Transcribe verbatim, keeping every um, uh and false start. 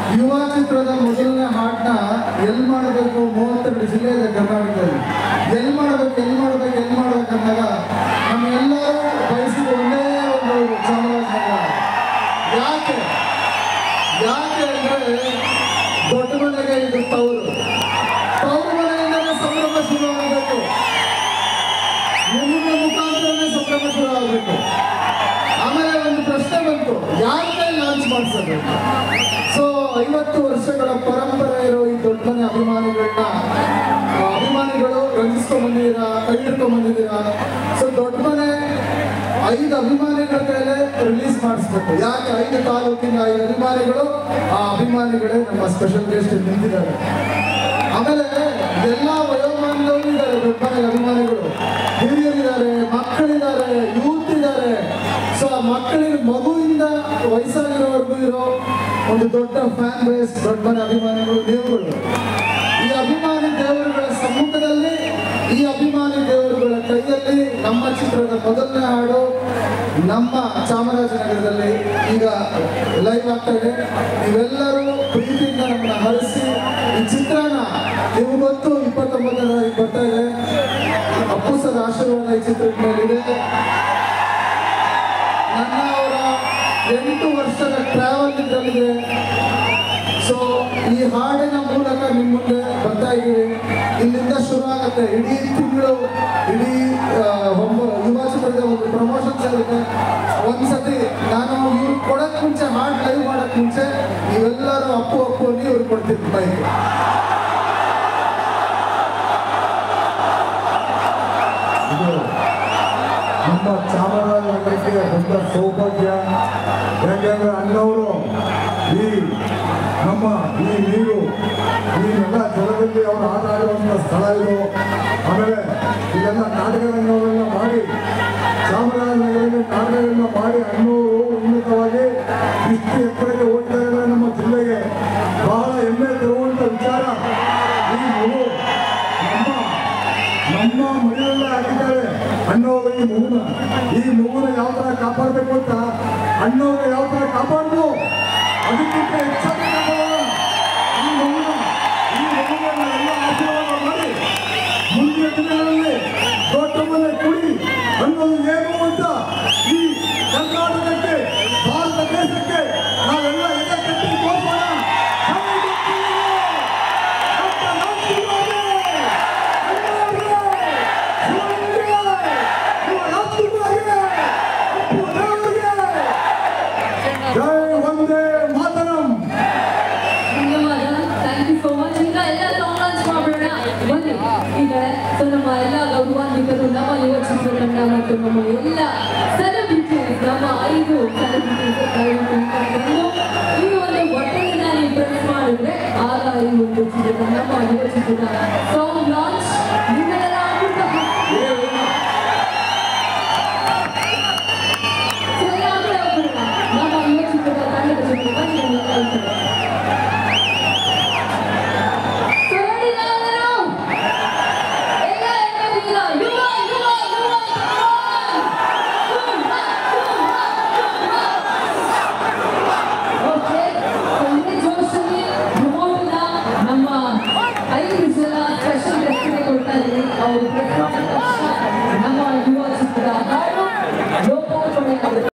ಯುವ ಚಿತ್ರದ ಮೊದಲನೇ ಹಾಡನ್ನ ಎಲ್ಲಿ ಮಾಡಬೇಕು ಮೂವತ್ತೆರಡು ಜಿಲ್ಲೆ ಇದೆ ಕರ್ನಾಟಕದಲ್ಲಿ. ಎಲ್ಲಿ ಮಾಡಬೇಕು ಎಲ್ಲಿ ಮಾಡಬೇಕು ಎಲ್ಲಿ ಮಾಡಬೇಕು ಅಂದಾಗ ನಮ್ಮೆಲ್ಲರೂ ಬಯಸಿದ ಒಂದೇ ಒಂದು ಚಾಮರಾಜನಗರ. ಯಾಕೆ ಯಾಕೆ ಅಂದರೆ ದೊಡ್ಡ ಮನೆಗೆ ಇದು ತವರು. ತವರು ಮನೆಯಿಂದಲೇ ಸಂಭ್ರಮ ಶುರುವಾಗಬೇಕು, ನಿಮ್ಮ ಮುಖಾಂತರನೇ ಸಂಭ್ರಮ ಶುರುವಾಗಬೇಕು. ಆಮೇಲೆ ಒಂದು ಪ್ರಶ್ನೆ ಬಂತು, ಯಾಕೆ ಲಾಂಚ್ ಮಾಡಿಸೋದು? ಸೊ ಐವತ್ತು ವರ್ಷಗಳ ಪರಂಪರೆ ಇರೋ ಈ ದೊಡ್ಡ ಮನೆ ಅಭಿಮಾನಿಗಳನ್ನ ಅಭಿಮಾನಿಗಳು ರಂಜಿಸ್ಕೊಂಡ್ ಬಂದಿದ್ದೀರಾ, ಕೈ ಹಿಡ್ಕೊಂಡ್ ಬಂದಿದ್ದೀರಾ. ಸೊ ದೊಡ್ಡ ಮನೆ ಐದು ಅಭಿಮಾನಿಗಳ ಮೇಲೆ ರಿಲೀಸ್ ಮಾಡಿಸ್ಬೇಕು. ಯಾಕೆ ಐದು ತಾಲೂಕಿನ ಐದು ಅಭಿಮಾನಿಗಳು, ಆ ಅಭಿಮಾನಿಗಳೇ ನಮ್ಮ ಸ್ಪೆಷಲ್ ಗೆಸ್ಟ್ ನಿಂತಿದ್ದಾರೆ. ಆಮೇಲೆ ಎಲ್ಲ ವಯೋಮಾನದವರು ಇದ್ದಾರೆ, ದೊಡ್ಡ ಮನೆ ಅಭಿಮಾನಿಗಳು, ಹಿರಿಯರಿದ್ದಾರೆ, ಮಕ್ಕಳಿದ್ದಾರೆ, ಯೂತ್ ಇದ್ದಾರೆ. ಸೊ ಆ ಮಕ್ಕಳಿಗೆ ಮಗುವಿಂದ ವಯಸ್ಸಾಗಿರೋವರೆಗೂ ಇರೋ ಒಂದು ದೊಡ್ಡ ಫ್ಯಾನ್ ಬೇಸ್ ದೊಡ್ಡ ಮನೆ ಅಭಿಮಾನಿಗಳು, ದೇವರುಗಳು. ಈ ಅಭಿಮಾನಿ ದೇವರುಗಳ ಸಮ್ಮುಖದಲ್ಲಿ, ಈ ಅಭಿಮಾನಿ ದೇವರುಗಳ ಕೈಯಲ್ಲಿ ನಮ್ಮ ಚಿತ್ರದ ಮೊದಲನೇ ಹಾಡು ನಮ್ಮ ಚಾಮರಾಜನಗರದಲ್ಲಿ ಈಗ ಲೈವ್ ಆಗ್ತಾ ಇದೆ. ನೀವೆಲ್ಲರೂ ಪ್ರೀತಿಯಿಂದ ನಮ್ಮನ್ನ ಹರಿಸಿ ಈ ಚಿತ್ರನ, ನೀವು ಗೊತ್ತು ಇಪ್ಪತ್ತೊಂಬತ್ತನೇ ತಾರೀಕು ಬರ್ತಾ ಇದೆ. ಅಪ್ಪು ಸರ್ ಆಶೀರ್ವಾದ ಈ ಚಿತ್ರದ ಮೇಲಿದೆ. ನನ್ನ ಅವರ ಎಂಟು ವರ್ಷದ ಟ್ರಾವೆಲ್ ಇದರಲ್ಲಿದೆ. ಸೊ ಈ ಹಾಡಿನ ಮೂಲಕ ನಿಮ್ಮ ಮುಂದೆ ಬರ್ತಾ ಇದ್ದೀವಿ. ಇಲ್ಲಿಂದ ಶುರು ಆಗುತ್ತೆ ಇಡೀ ತಿಂಗಳು, ಇಡೀ ಯುವ ಚಿತ್ರದ ಒಂದು ಪ್ರಮೋಷನ್ಸ್ ಇರುತ್ತೆ. ಒಂದ್ಸತಿ ನಾನು ಇವ್ರು ಕೊಡೋಕ್ಕೆ ಮುಂಚೆ, ಹಾಡು ಲೈವ್ ಮಾಡೋಕ್ಕೆ ಮುಂಚೆ ನೀವೆಲ್ಲರೂ ಅಪ್ಪು ಅಪ್ಪು ನೀವು ಇವ್ರು ಕೊಡ್ತಿದ್ದು ಬೈಕ್. ಇದು ನಮ್ಮ ಚಾಮರಾಜನಗರಕ್ಕೆ ದೊಡ್ಡ ಸೌಭಾಗ್ಯ. ಯಾಕೆಂದರೆ ಅಣ್ಣವರು ಈ ನಮ್ಮ ಈ ನೀರು, ಈ ಎಲ್ಲ ಜಲದಲ್ಲಿ ಅವರು ಆಟ ಆಡುವಂಥ ಸ್ಥಳ ಇದು. ಆಮೇಲೆ ಇದೆಲ್ಲ ನಾಟಕ ರಂಗವನ್ನೆಲ್ಲ ಮಾಡಿ ಚಾಮರಾಜನಗರದಲ್ಲಿ ನಾಟಕಗಳನ್ನ ಮಾಡಿ ಅಣ್ಣವರು ಉನ್ನತವಾಗಿ ಇಷ್ಟು ಎತ್ತರಕ್ಕೆ ಹೋಗ್ತಾ ಇದ್ದಾರೆ. ನಮ್ಮ ಜಿಲ್ಲೆಗೆ ಬಹಳ ಹೆಮ್ಮೆ ತರುವಂಥ ವಿಚಾರ. ಈ ಮಗು ನಮ್ಮ ನಮ್ಮ ಮನೆಯಲ್ಲೇ ಹಾಕಿದ್ದಾರೆ ಅಣ್ಣವರು. ಈ ಮಗುನ ಈ ಮಗುನ ಯಾವ ಥರ ಕಾಪಾಡಬೇಕು ಅಂತ ಅಣ್ಣವ್ರು ಯಾವ ಥರ ಕಾಪಾಡ್ದು ಅದಕ್ಕಿಂತ ಹೆಚ್ಚಾಗಿ ಕಾಪಾಡೋಣ. ಈ ಮಗುನ ಈ ಮಗುನ ಎಲ್ಲ ಆಶೀರ್ವಾದ ಮಾಡಿ ಮುಂದಿನ ದಿನಗಳಲ್ಲಿ ದೊಡ್ಡ ಮನೆ ಕುಡಿ ಅನ್ನೋದು ಏನು ಅಂತ ಈ ಕರ್ನಾಟಕಕ್ಕೆ, ಭಾರತ ದೇಶಕ್ಕೆ ನಾವೆಲ್ಲ ಎದೆ ಕಟ್ಟಿ ತೋರಿಸೋಣ. ಮತ್ತು ನಮ್ಮ ಎಲ್ಲ ಸೆಲೆಬ್ರಿಟೀಸ್, ನಮ್ಮ ಐದು ಸೆಲೆಬ್ರಿಟೀಸ್ ಈ ಒಂದು ಒಟ್ಟಿಗೆ ನಾನು ಇಂಪ್ರೆಸ್ ಮಾಡಿದ್ರೆ ಆಗ ಈ ಒಂದು ಚಿತ್ರದ ನಮ್ಮ ಯುವ ಚಿತ್ರದ ಸಾಂಗ್ ಲಾಂಚ್ ನಿಮ್ಮೆಲ್ಲರ ನಮ್ಮ ಯುವ ಚಿತ್ರದ ತಂಡದ ಜೊತೆ ಬನ್ನಿ ಕಳಿಸ್ತಾರೆ. ನಮ್ಮ ಐದು ಜನ ಸ್ಪೆಷಲ್ ಗೆಸ್ಟ್ ಕೊಡ್ತಾ ಇದ್ದೀವಿ. ಅವರು